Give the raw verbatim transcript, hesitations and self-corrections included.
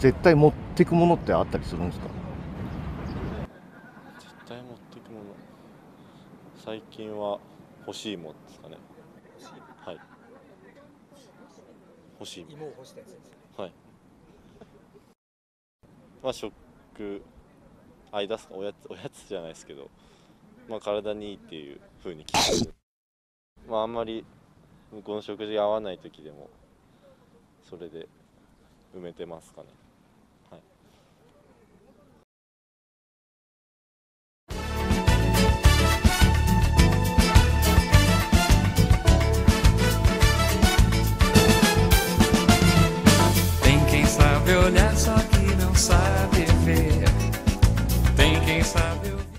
絶対持ってくものってあったりするんですか？ 絶対持ってくもの、最近は欲しいものですかね。はい、欲しいもの。 芋を干したやつですね。 はい。まあ食、あいだすか、おやつ、おやつじゃないですけど、まあ体にいいっていう風に聞いて、まああんまり向こうの食事が合わない時でもそれで埋めてますかね。